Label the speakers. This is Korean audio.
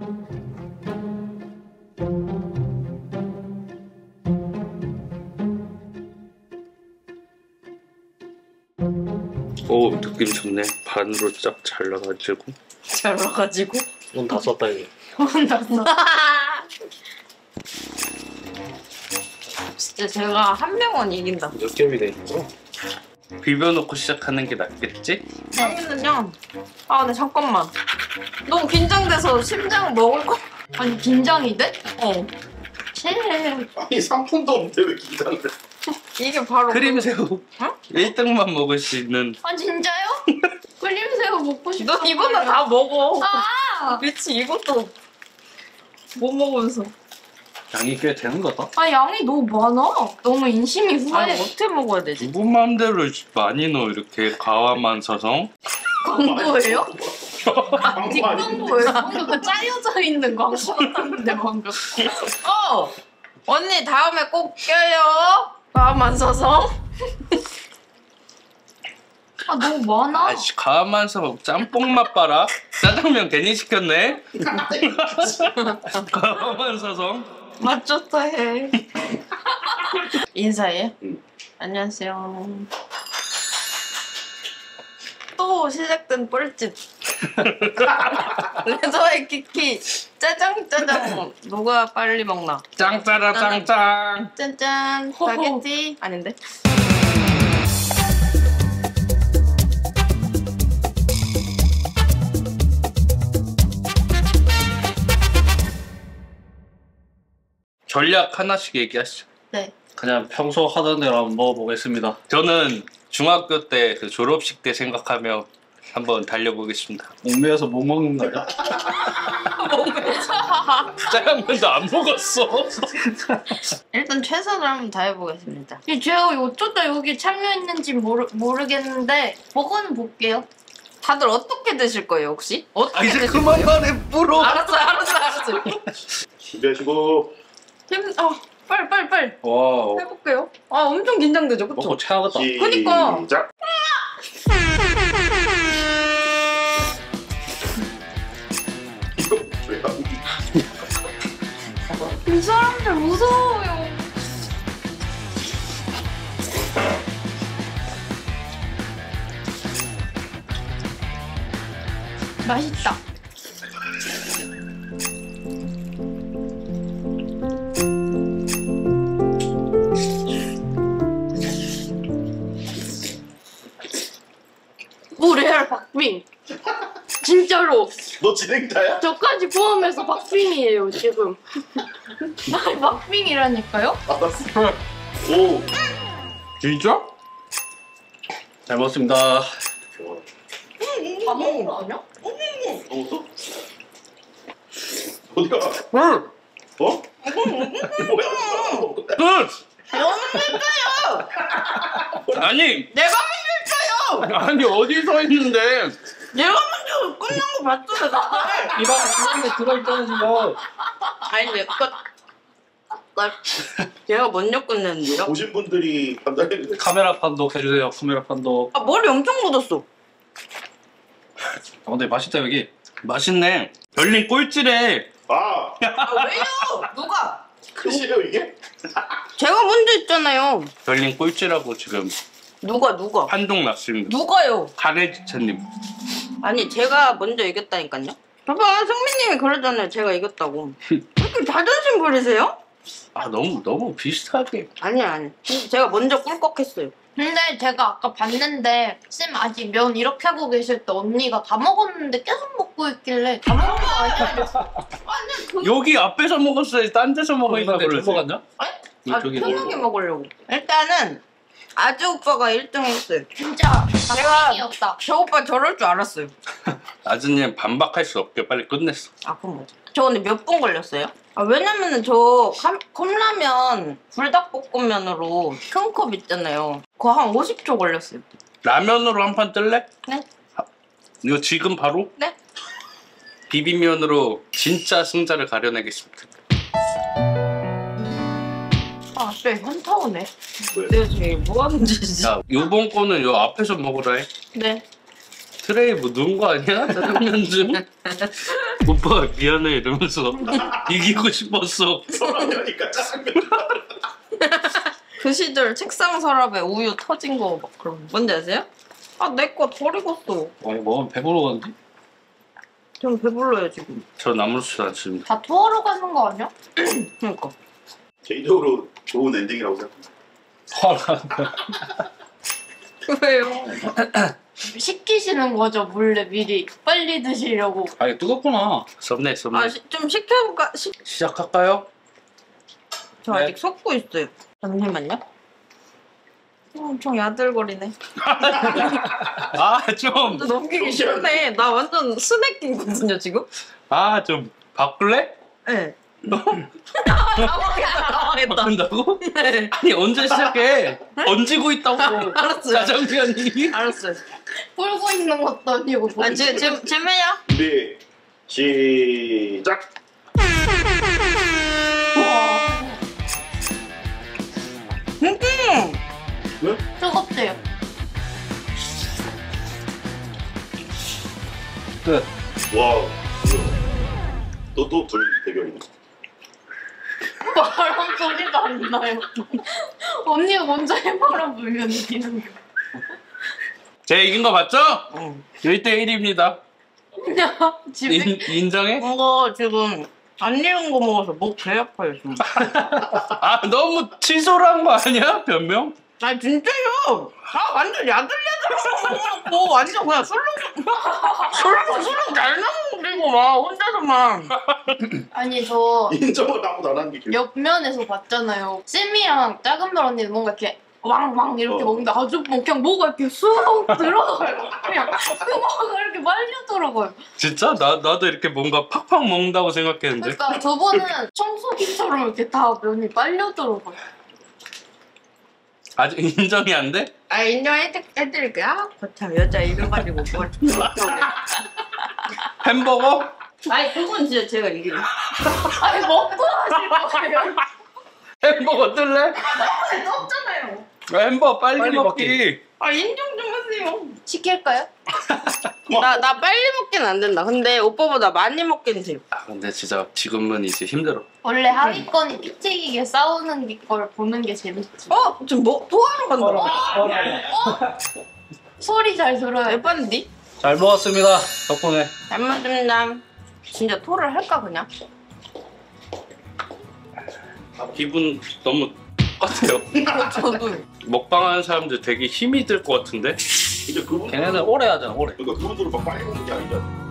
Speaker 1: 오, 느낌 좋네. 반으로 쫙 잘라가지고.
Speaker 2: 잘라가지고?
Speaker 3: 문 다 썼다 이게.
Speaker 2: 문 다 썼다. 진짜 제가 한 명은 이긴다.
Speaker 3: 역겹이 돼 있는 거.
Speaker 1: 비벼놓고 시작하는 게 낫겠지?
Speaker 2: 처음에는요. 아 근데 잠깐만. 너무 긴장돼서 심장 먹을 거. 아니 긴장이 돼? 어.
Speaker 4: 아니 상품도 없는데 왜 긴장을 해?
Speaker 2: 이게 바로
Speaker 1: 크림새우
Speaker 2: 어?
Speaker 1: 1등만 먹을 수 있는.
Speaker 2: 아 진짜요? 크림새우 먹고 싶어. 너 이거는 다 먹어. 아 그치 이것도 못 먹으면서.
Speaker 3: 양이 꽤 되는 것 같다.
Speaker 2: 아 양이 너무 많아. 너무 인심이 후회. 어떻게 먹어야 되지?
Speaker 1: 누구 맘대로 많이 넣어 이렇게 가와만 서성.
Speaker 2: 광고예요?
Speaker 4: 광고
Speaker 2: 뒷광고예요? 방금 그 짜여져 있는 광고 같았는데 방금. 언니 다음에 꼭 껴요. 마음만 서서. 아 너무 많아.
Speaker 1: 아이씨, 가와만 서성 짬뽕 맛 봐라. 짜장면 괜히 시켰네. 가와만 서성.
Speaker 2: 맛 좋다 해. 인사해. 안녕하세요. 또 시작된 뻘짓. 레저의 키키. 짜장 누가 빨리 먹나?
Speaker 1: 짱짜라 짱짱.
Speaker 2: 짠짠. 스파게티 아닌데?
Speaker 1: 전략 하나씩 얘기하시죠.
Speaker 2: 네.
Speaker 3: 그냥 평소 하던 대로 한번 먹어보겠습니다.
Speaker 1: 저는 중학교 때 그 졸업식 때 생각하며 한번 달려보겠습니다.
Speaker 3: 목매여서 못 먹는 거 아니야?
Speaker 1: 짜장면도 안 먹었어.
Speaker 2: 일단 최선을 한번 다해보겠습니다. 제가 어쩌다 여기 참여했는지 모르겠는데 먹어는 볼게요. 다들 어떻게 드실 거예요 혹시? 어떻게
Speaker 1: 이제
Speaker 2: 드실
Speaker 1: 그만
Speaker 2: 거예요?
Speaker 1: 말해 물어.
Speaker 2: 알았어.
Speaker 4: 준비하시고
Speaker 2: 빨리
Speaker 3: 와우.
Speaker 2: 해볼게요. 아 엄청 긴장되죠, 그쵸?
Speaker 3: 먹고 체하겠다.
Speaker 2: 그니까.
Speaker 4: 시작. 이거 왜요?
Speaker 2: 이 사람들 무서워요. 맛있다. 오 레알 박빙. 진짜로.
Speaker 4: 너 진행자야?
Speaker 2: 저까지 포함해서 박빙이에요 지금. 박빙이라니까요?
Speaker 4: 알았어. 오.
Speaker 1: 진짜?
Speaker 3: 잘 먹었습니다.
Speaker 4: 좋아.
Speaker 2: 다 먹은 거 아니야?
Speaker 4: 먹었어? 어디가?
Speaker 1: 응.
Speaker 4: 어? 뭐야?
Speaker 1: 아니
Speaker 2: 내가 먼저
Speaker 1: 아니 어디 서 있는데?
Speaker 2: 내가 먼저 끝난 거 봤잖아 나.
Speaker 3: 이방 안에 들어있다는 지금.
Speaker 2: 아니 내가 얘가 먼저 끝냈는데요?
Speaker 4: 오신 분들이 판단해주세요.
Speaker 3: 카메라 판독 해주세요. 카메라 판독.
Speaker 2: 아 머리 엄청 묻었어.
Speaker 3: 근데 맛있다 여기.
Speaker 1: 맛있네. 별님 꼴찌래.
Speaker 4: 아,
Speaker 2: 왜요? 누가?
Speaker 4: 끝이에요 이게?
Speaker 2: 제가 먼저 했잖아요.
Speaker 1: 별님 꼴찌라고 지금
Speaker 2: 누가?
Speaker 1: 판독 났습니다.
Speaker 2: 누가요?
Speaker 1: 카레지차님.
Speaker 2: 아니 제가 먼저 이겼다니까요. 봐봐 승민님이 그러잖아요. 제가 이겼다고. 왜 이렇게 자존심 부리세요?
Speaker 1: 아 너무 비슷하게.
Speaker 2: 아니 제가 먼저 꿀꺽했어요. 근데 제가 아까 봤는데 쌤 아직 면 이렇게 하고 계실 때 언니가 다 먹었는데 계속 먹고 있길래 다 먹은 거 아니야? 아니 그
Speaker 1: 여기 앞에서 먹었어야지. 딴 데서 먹으니까
Speaker 3: 잘
Speaker 1: 그러지.
Speaker 3: 먹었냐?
Speaker 1: 이쪽이
Speaker 2: 편하게 먹으려고. 일단은 아주 오빠가 1등 했어요.
Speaker 5: 진짜
Speaker 2: 제가
Speaker 5: 박빙이었다.
Speaker 2: 저 오빠 저럴 줄 알았어요.
Speaker 1: 아즈님 반박할 수 없게 빨리 끝냈어.
Speaker 2: 아 그럼 뭐지? 저 근데 몇 분 걸렸어요? 아 왜냐면은 저 컵라면 불닭볶음면으로 큰 컵 있잖아요. 그거 한 50초 걸렸어요.
Speaker 1: 라면으로 한 판 뜰래?
Speaker 2: 네.
Speaker 1: 이거 지금 바로?
Speaker 2: 네.
Speaker 1: 비빔면으로 진짜 승자를 가려내겠습니다.
Speaker 2: 아 네, 현타 오네.
Speaker 4: 왜?
Speaker 2: 내가 지금 뭐 하는 짓이지?
Speaker 1: 야, 요번 거는 요 앞에서 먹으라 해.
Speaker 2: 네.
Speaker 1: 트레이 뭐 넣은 거 아니야? 짜장면 좀? 오빠 미안해 이러면서 이기고 싶었어.
Speaker 4: 서랍이니까 짜장면.
Speaker 2: 그 시절 책상 서랍에 우유 터진 거 막 그런 뭔지 아세요? 아 내 거 버리고 써.
Speaker 3: 아니 뭐 배부르겠는데?
Speaker 2: 좀 배불러요 지금.
Speaker 1: 저 나물수 안 씁니다.
Speaker 2: 다 토하러 가는 거 아니야? 그러니까.
Speaker 4: 개인적으로 좋은 엔딩이라고 생각합니다.
Speaker 2: 왜요? 시키시는 거죠 몰래 미리 빨리 드시려고.
Speaker 3: 아니 뜨겁구나.
Speaker 1: 섭네.
Speaker 2: 좀 시켜볼까?
Speaker 1: 시작할까요?
Speaker 2: 저 아직 섞고 있어요. 잠시만요. 엄청 야들거리네.
Speaker 1: 좀
Speaker 2: 넘기기 쉽네. 나 완전 스낵킹거든요 지금.
Speaker 1: 좀 바꿀래?
Speaker 2: 네. 당황했다.
Speaker 1: 바꾼다고?
Speaker 2: 네.
Speaker 1: 아니 언제 시작해? 얹고 있다고.
Speaker 2: 알았어요.
Speaker 1: 짜장면이.
Speaker 2: 알았어요. 풀고 있는 것도 아니고. 아 지금 해요?
Speaker 4: 준비 시작. 왜?
Speaker 2: 뜨겁대요.
Speaker 3: 끝.
Speaker 4: 와우. 또 둘 대결이네.
Speaker 2: 바람 소리가 안 나요. 언니가 먼저 해바람 불면 이기는 거.
Speaker 1: 제가 이긴 거 맞죠?
Speaker 2: 응.
Speaker 1: 1대1입니다.
Speaker 2: 집에
Speaker 1: 인정해?
Speaker 2: 뭔가 지금 안 익은 거 먹어서 목 배 아파요 지금.
Speaker 1: 너무 치졸한 거 아니야? 변명?
Speaker 2: 아 진짜요. 완전 야들야들 먹고 완전 그냥 술렁 잘 나오고 막 혼자서만. 아니 저
Speaker 4: 인정을 아무도 안 하는 게 기분.
Speaker 2: 옆면에서 봤잖아요. 쌤이랑 작은 별 언니는 뭔가 이렇게 왕왕 이렇게 먹는데 아주 뭐 그냥 뭐가 이렇게 쑥 들어가요. 그냥 뭐가 이렇게 말려들어가요.
Speaker 1: 진짜? 나도 이렇게 뭔가 팍팍 먹는다고 생각했는데.
Speaker 2: 그러니까 저번은 청소기처럼 이렇게 다 면이 빨려들어가요.
Speaker 1: 아직 인정이 안 돼?
Speaker 2: 아 인정해드릴게요. 아 거참 여자 이겨가지고 뭘
Speaker 1: 햄버거?
Speaker 2: 아니 그건 진짜 제가 이겨요. 아니 먹고 하실 거예요.
Speaker 1: 햄버거 뜰래?
Speaker 2: 없잖아요.
Speaker 1: 햄버거 빨리
Speaker 3: 빨리
Speaker 1: 먹기.
Speaker 2: 아 인정 좀 하세요. 시킬까요? 나 빨리 먹긴 안 된다. 근데 오빠보다 많이 먹긴 돼요.
Speaker 1: 근데 진짜 지금은 이제 힘들어.
Speaker 2: 원래 하위권이 삐치기게 싸우는 걸 보는 게 재밌지. 지금 뭐 토하러 간다. 소리 잘 들어요. 예쁜디?
Speaker 3: 잘 먹었습니다. 덕분에.
Speaker 2: 잘 먹습니다. 진짜 토를 할까 그냥?
Speaker 1: 기분 너무 똑같아요.
Speaker 2: 저도.
Speaker 1: 먹방하는 사람들 되게 힘이 들 것 같은데?
Speaker 4: 근데 그분
Speaker 3: 걔네는 오래 하잖아 오래.
Speaker 4: 그러니까 그분들은 막 빨리 먹는 게 아니잖아.